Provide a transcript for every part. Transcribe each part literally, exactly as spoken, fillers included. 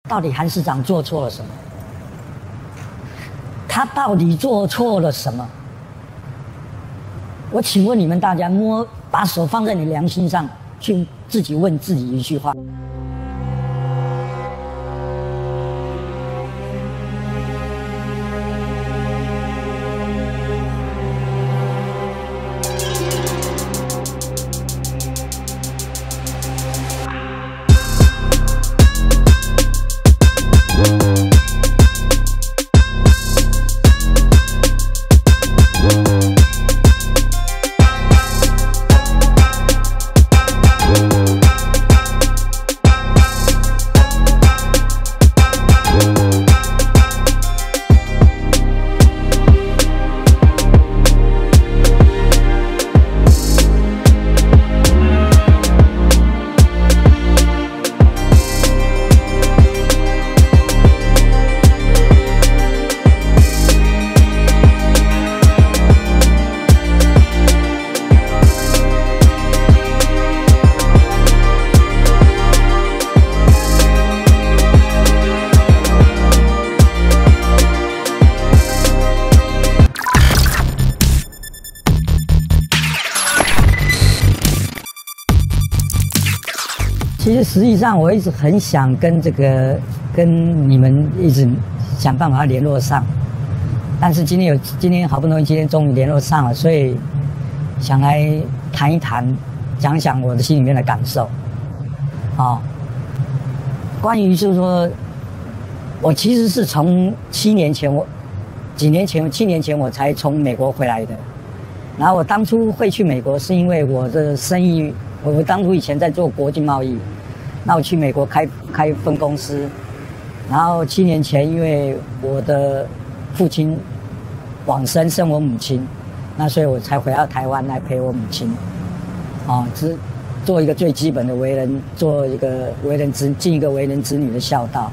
到底韩市长做错了什么？他到底做错了什么？我请问你们大家，摸把手放在你良心上，去自己问自己一句话。其实实际上，我一直很想跟这个跟你们一直想办法联络上，但是今天有今天好不容易今天终于联络上了，所以想来谈一谈，讲讲我的心里面的感受。啊、哦，关于就是说，我其实是从七年前我几年前七年前我才从美国回来的，然后我当初会去美国是因为我的生意，我当初以前在做国际贸易。那我去美国开开分公司，然后七年前因为我的父亲往生生我母亲，那所以我才回到台湾来陪我母亲，啊，只做一个最基本的为人，做一个为人子尽一个为人子女的孝道。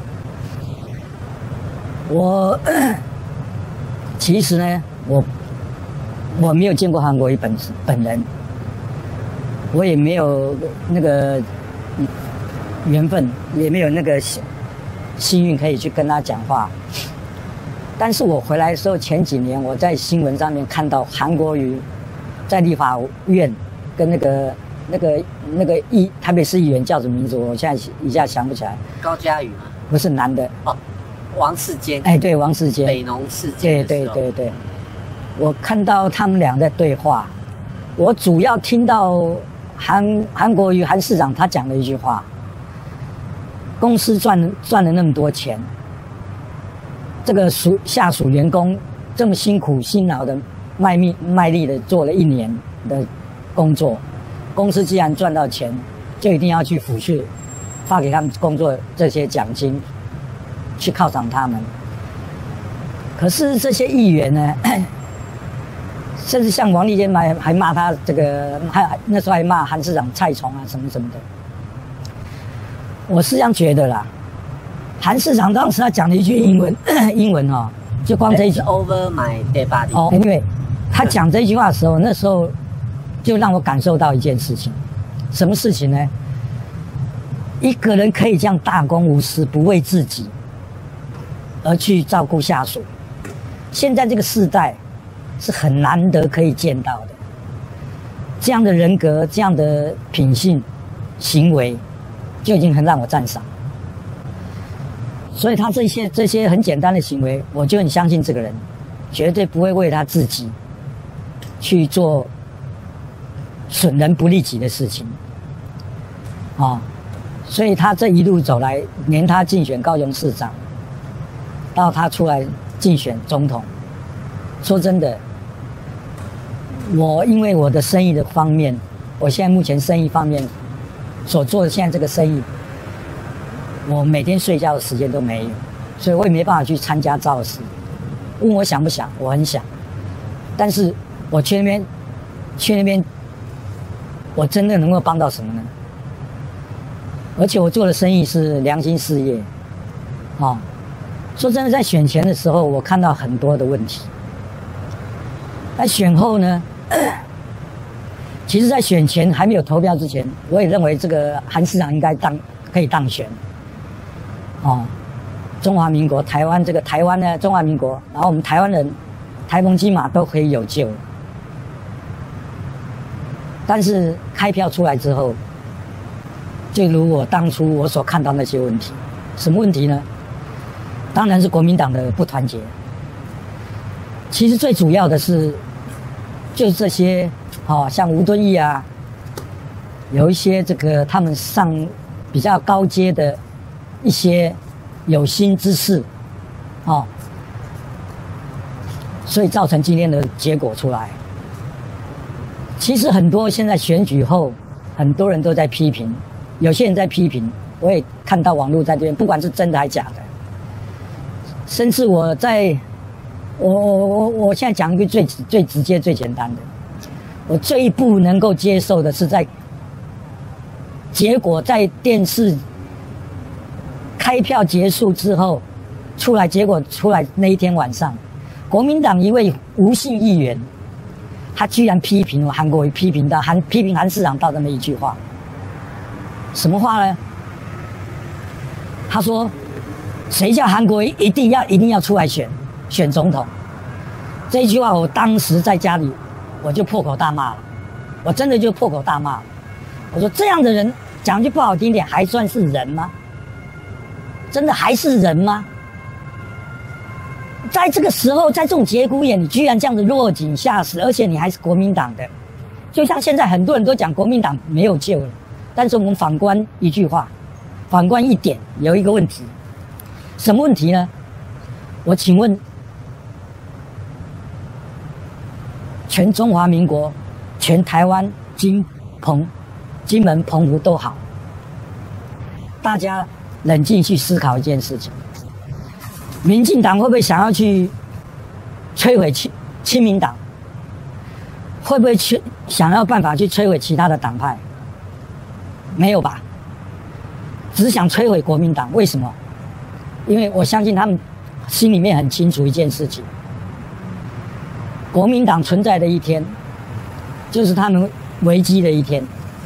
我其实呢，我我没有见过韩国瑜本本人，我也没有那个。缘分也没有那个幸运可以去跟他讲话，但是我回来的时候，前几年我在新闻上面看到韩国瑜在立法院跟那个那个那个议台北市议员叫什么名字？我现在一下想不起来。 高嘉瑜吗？ 不是男的哦，王世坚。 哎，对，王世坚。 北农事件。 对对对对，我看到他们俩在对话，我主要听到韩韩国瑜韩市长他讲了一句话。公司赚赚了那么多钱，这个属下属员工这么辛苦辛劳的卖命卖力的做了一年的工作，公司既然赚到钱，就一定要去抚恤，发给他们工作这些奖金，去犒赏他们。可是这些议员呢，甚至像王立坚还还骂他这个，还那时候还骂韩市长菜虫啊什么什么的。我是这样觉得啦，韩市长当时他讲了一句英文，英文哦，就光这一句 over my dead body。 哦，因为他讲这句话的时候，那时候就让我感受到一件事情，什么事情呢？一个人可以这样大公无私，不为自己而去照顾下属，现在这个世代是很难得可以见到的。这样的人格，这样的品性、行为。就已经很让我赞赏，所以他这些这些很简单的行为，我就很相信这个人，绝对不会为他自己去做损人不利己的事情，啊、哦，所以他这一路走来，连他竞选高雄市长，到他出来竞选总统，说真的，我因为我的生意的方面，我现在目前生意方面。所做的现在这个生意，我每天睡觉的时间都没有，所以我也没办法去参加造势。问我想不想，我很想，但是我去那边，去那边，我真的能够帮到什么呢？而且我做的生意是良心事业，啊、哦，说真的，在选前的时候，我看到很多的问题。在选后呢？其实，在选前还没有投票之前，我也认为这个韩市长应该当可以当选，哦， 中华民国台湾这个台湾呢，中华民国，然后我们台湾人台澎金马都可以有救。但是开票出来之后，就如我当初我所看到那些问题，什么问题呢？当然是国民党的不团结。其实最主要的是，就是这些，哦，像吴敦义啊，有一些这个他们上比较高阶的一些有心之士，哦，所以造成今天的结果出来。其实很多现在选举后，很多人都在批评，有些人在批评，我也看到网络在这边，不管是真的还是假的。甚至我在，我我我我现在讲一个最最直接、最简单的，我最不能够接受的是在结果在电视开票结束之后，出来结果出来那一天晚上，国民党一位吴姓议员，他居然批评韩国瑜，批评到韩批评韩市长到这么一句话，什么话呢？他说：“谁叫韩国瑜一定要一定要出来选选总统？”这一句话，我当时在家里我就破口大骂了，我真的就破口大骂了。我说这样的人，讲句不好听点，还算是人吗？真的还是人吗？在这个时候，在这种节骨眼，你居然这样子落井下石，而且你还是国民党的，就像现在很多人都讲国民党没有救了，但是我们反观一句话，反观一点，有一个问题，什么问题呢？我请问，全中华民国、全台湾、金澎、金门、澎湖都好，大家冷静去思考一件事情。民进党会不会想要去摧毁亲亲民党？会不会去想要办法去摧毁其他的党派？没有吧，只想摧毁国民党。为什么？因为我相信他们心里面很清楚一件事情：国民党存在的一天，就是他们危机的一天。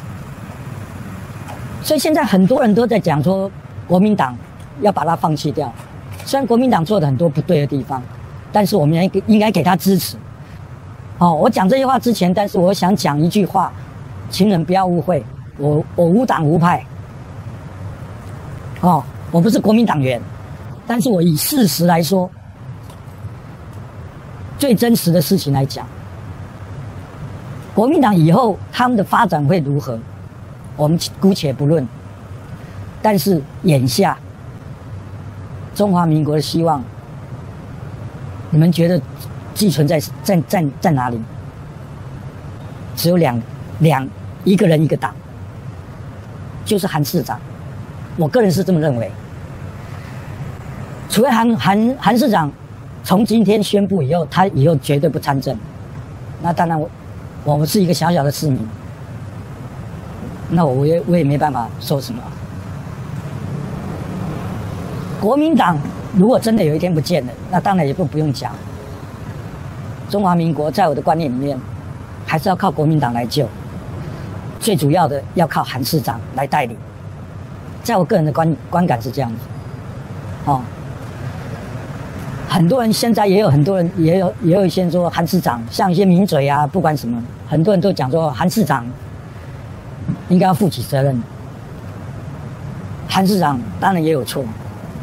所以现在很多人都在讲说，国民党要把它放弃掉。虽然国民党做的很多不对的地方，但是我们应应该给他支持。哦，我讲这些话之前，但是我想讲一句话，请人不要误会，我我无党无派。哦，我不是国民党员，但是我以事实来说，最真实的事情来讲，国民党以后他们的发展会如何，我们姑且不论。但是眼下，中华民国的希望，你们觉得寄存在在在在哪里？只有两两一个人一个党，就是韩市长。我个人是这么认为。除非韩韩韩市长从今天宣布以后，他以后绝对不参政，那当然我我们是一个小小的市民，那我也我也没办法说什么。国民党如果真的有一天不见了，那当然也不不用讲。中华民国在我的观念里面，还是要靠国民党来救，最主要的要靠韩市长来带领。在我个人的观观感是这样子，哦，很多人现在也有很多人也有也有一些人说韩市长，像一些名嘴啊，不管什么，很多人都讲说韩市长应该要负起责任。韩市长当然也有错。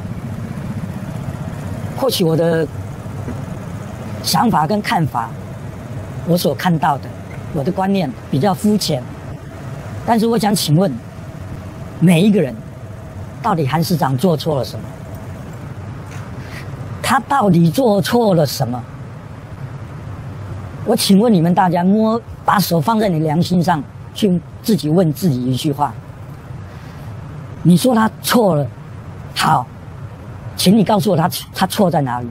或许我的想法跟看法，我所看到的，我的观念比较肤浅，但是我想请问，每一个人，到底韩市长做错了什么？他到底做错了什么？我请问你们大家，摸把手放在你良心上，去自己问自己一句话：你说他错了，好。请你告诉我他他错在哪里？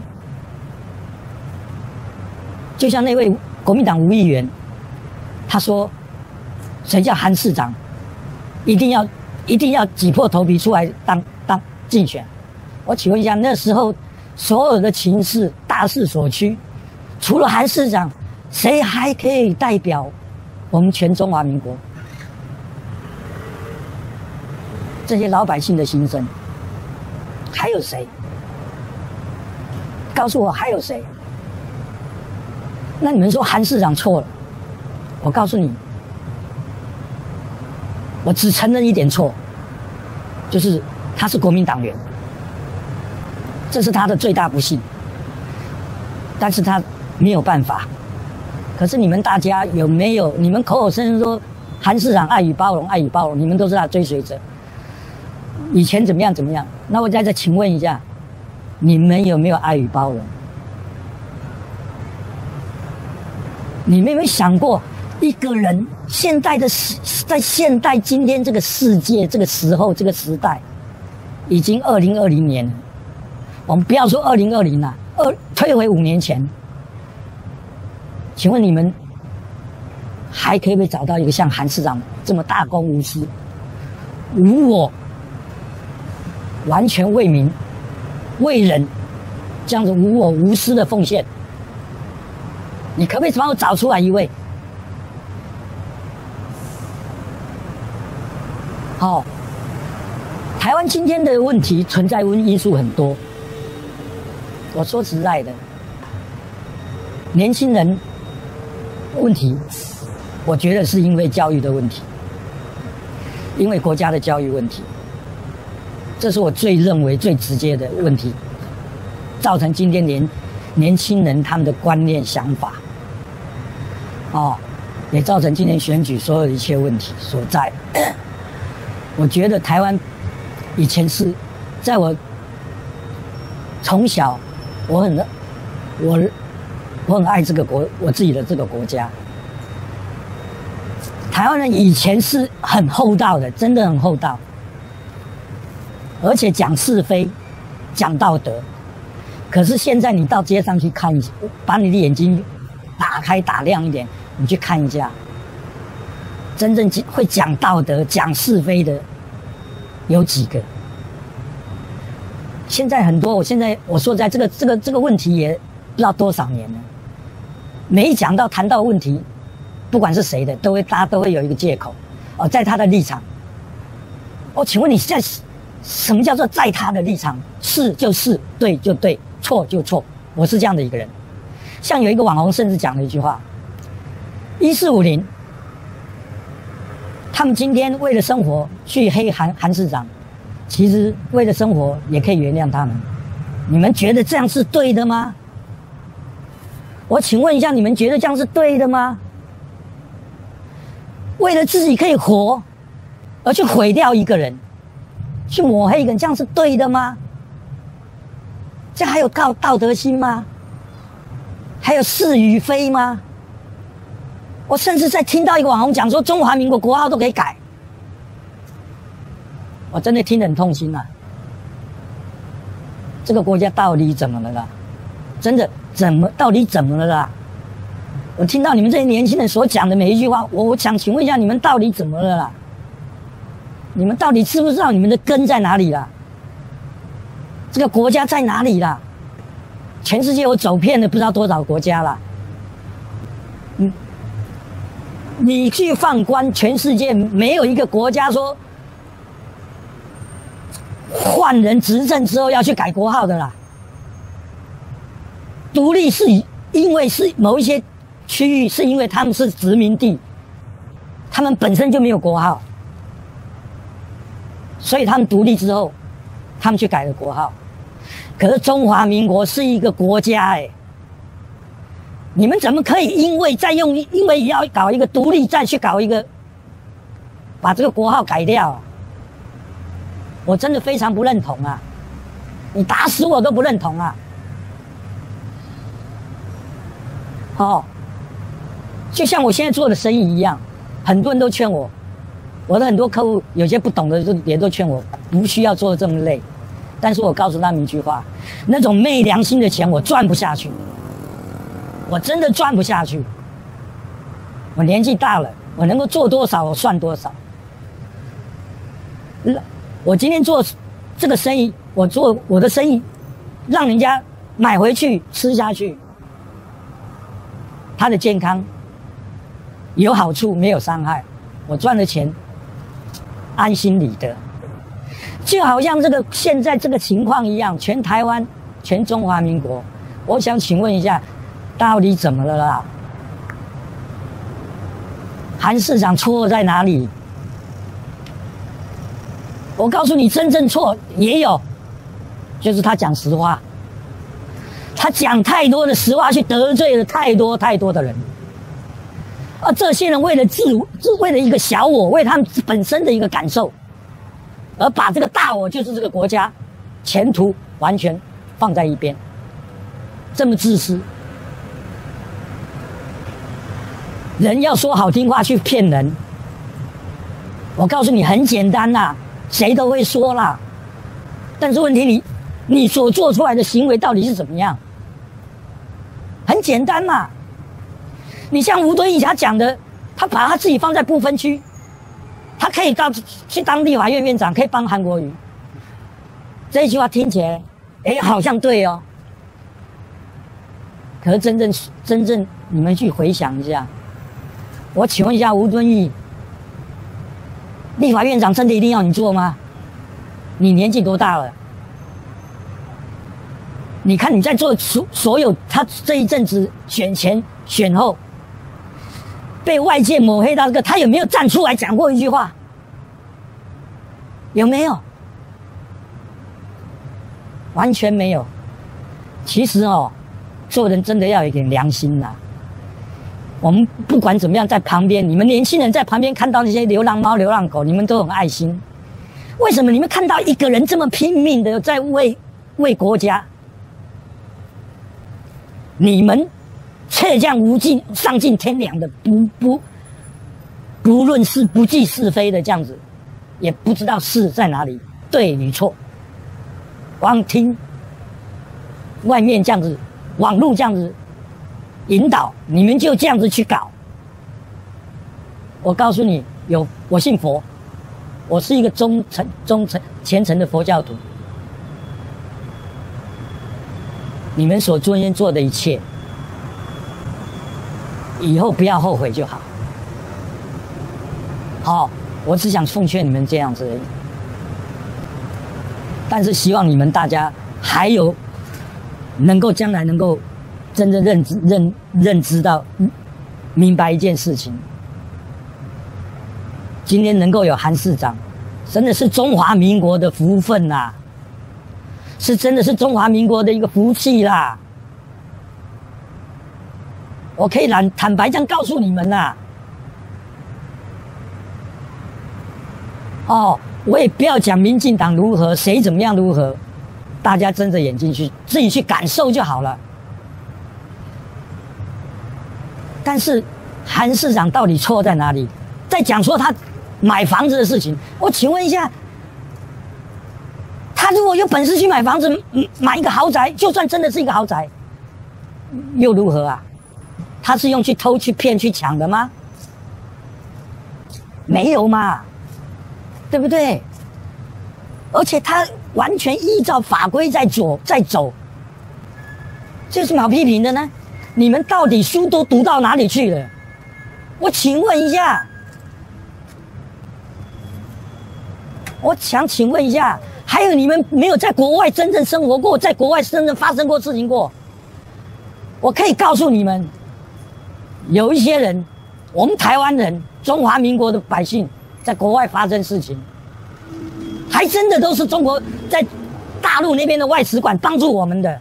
就像那位国民党吴议员，他说：“谁叫韩市长一定要一定要挤破头皮出来当当竞选？”我请问一下，那时候所有的情势大势所趋，除了韩市长，谁还可以代表我们全中华民国这些老百姓的心声？还有谁？ 告诉我还有谁？那你们说韩市长错了，我告诉你，我只承认一点错，就是他是国民党员，这是他的最大不幸。但是他没有办法。可是你们大家有没有？你们口口声声说韩市长爱与包容，爱与包容，你们都是他的追随者。以前怎么样怎么样？那我再再请问一下，你们有没有爱与包容？你们有没有想过，一个人现代的在现代今天这个世界这个时候这个时代，已经二零二零年了。我们不要说二零二零了，二退回五年前，请问你们还可以不可以找到一个像韩市长这么大公无私、无我、完全为民、为人这样子无我无私的奉献？你可不可以帮我找出来一位？好、哦，台湾今天的问题存在因素很多。我说实在的，年轻人问题，我觉得是因为教育的问题，因为国家的教育问题，这是我最认为最直接的问题，造成今天年年轻人他们的观念想法，哦，也造成今天选举所有的一切问题所在。我觉得台湾以前是，在我从小，我很我我很爱这个国，我自己的这个国家。台湾人以前是很厚道的，真的很厚道，而且讲是非，讲道德。可是现在你到街上去看一下，把你的眼睛打开打亮一点，你去看一下，真正会讲道德、讲是非的有几个？现在很多，我现在我说在这个这个这个问题也不知道多少年了，每一讲到谈到问题，不管是谁的，都会大家都会有一个借口，哦，在他的立场。我、哦、请问你现在什么叫做在他的立场？是就是，对就对，错就错。我是这样的一个人。像有一个网红甚至讲了一句话：一四五零，他们今天为了生活去黑韩韩市长。其实为了生活也可以原谅他们，你们觉得这样是对的吗？我请问一下，你们觉得这样是对的吗？为了自己可以活，而去毁掉一个人，去抹黑一个人，这样是对的吗？这样还有道道德心吗？还有是与非吗？我甚至在听到一个网红讲说，中华民国国号都可以改。我真的听得很痛心啊！这个国家到底怎么了啦？真的怎么到底怎么了啦？我听到你们这些年轻人所讲的每一句话，我我想请问一下，你们到底怎么了啦？你们到底知不知道你们的根在哪里啦？这个国家在哪里啦？全世界我走遍了不知道多少国家啦。嗯，你去放观全世界，没有一个国家说换人执政之后要去改国号的啦。独立是因为是某一些区域，是因为他们是殖民地，他们本身就没有国号，所以他们独立之后，他们去改了国号。可是中华民国是一个国家哎、欸，你们怎么可以因为再用因为要搞一个独立再去搞一个把这个国号改掉、啊？我真的非常不认同啊！你打死我都不认同啊！哦，就像我现在做的生意一样，很多人都劝我，我的很多客户有些不懂的也都劝我不需要做的这么累，但是我告诉他们一句话：那种昧良心的钱我赚不下去，我真的赚不下去。我年纪大了，我能够做多少我算多少。我今天做这个生意，我做我的生意，让人家买回去吃下去，他的健康有好处没有伤害，我赚的钱安心理得。就好像这个现在这个情况一样，全台湾、全中华民国我想请问一下，到底怎么了啦？韩市长错在哪里？我告诉你，真正错也有，就是他讲实话，他讲太多的实话，去得罪了太多太多的人。而这些人为了自自为了一个小我，为他们本身的一个感受，而把这个大我，就是这个国家前途完全放在一边，这么自私。人要说好听话去骗人，我告诉你很简单啦，谁都会说啦。但是问题你你所做出来的行为到底是怎么样？很简单嘛。你像吴敦义他讲的，他把他自己放在不分区，他可以到去当立法院院长，可以帮韩国瑜。这一句话听起来，哎，好像对哦。可是真正真正你们去回想一下，我请问一下吴敦义，立法院长真的一定要你做吗？你年纪多大了？你看你在做所所有他这一阵子选前选后，被外界抹黑到这个，他有没有站出来讲过一句话？有没有？完全没有。其实哦，做人真的要有一点良心啦。我们不管怎么样，在旁边，你们年轻人在旁边看到那些流浪猫、流浪狗，你们都很爱心。为什么你们看到一个人这么拼命的在为为国家，你们却这样无尽丧尽天良的，不不不论是不计是非的这样子，也不知道是在哪里，对与错，光听外面这样子，网络这样子引导，你们就这样子去搞。我告诉你，有我信佛，我是一个忠诚、忠诚、虔诚的佛教徒。你们所昨天做的一切，以后不要后悔就好。好，我只想奉劝你们这样子而已。但是希望你们大家还有能够将来能够真正认知认认知到明白一件事情。今天能够有韩市长，真的是中华民国的福分啦，是真的是中华民国的一个福气啦。我可以坦坦白这样告诉你们啦。哦，我也不要讲民进党如何，谁怎么样如何，大家睁着眼睛去自己去感受就好了。但是韩市长到底错在哪里？在讲说他买房子的事情，我请问一下，他如果有本事去买房子，买一个豪宅，就算真的是一个豪宅，又如何啊？他是用去偷、去骗、去抢的吗？没有嘛，对不对？而且他完全依照法规在走，在走，这有什么好批评的呢？你们到底书都读到哪里去了？我请问一下，我想请问一下，还有你们没有在国外真正生活过，在国外真正发生过事情过？我可以告诉你们，有一些人，我们台湾人，中华民国的百姓，在国外发生事情，还真的都是中国在大陆那边的外使馆帮助我们的。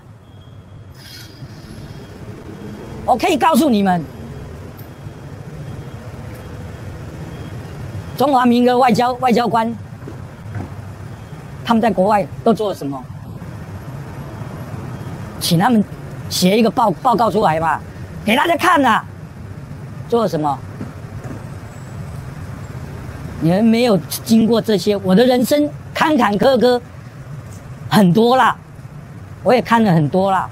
我可以告诉你们，中华民国外交外交官，他们在国外都做了什么？请他们写一个报报告出来吧，给大家看啊！做了什么？你们没有经过这些，我的人生坎坎坷坷很多啦，我也看了很多啦。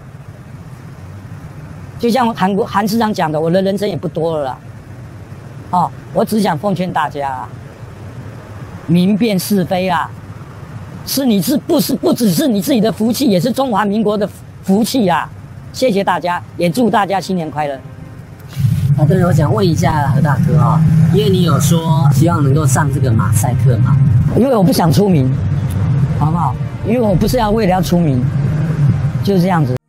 就像韩国韩市长讲的，我的人生也不多了啦。哦，我只想奉劝大家啊，明辨是非啊，是你是不是不只是你自己的福气，也是中华民国的福气啊！谢谢大家，也祝大家新年快乐。 好的，我想问一下何大哥啊、哦，因为你有说希望能够上这个马赛克嘛？ 因为我不想出名，好不好？因为我不是要为了要出名，就是这样子。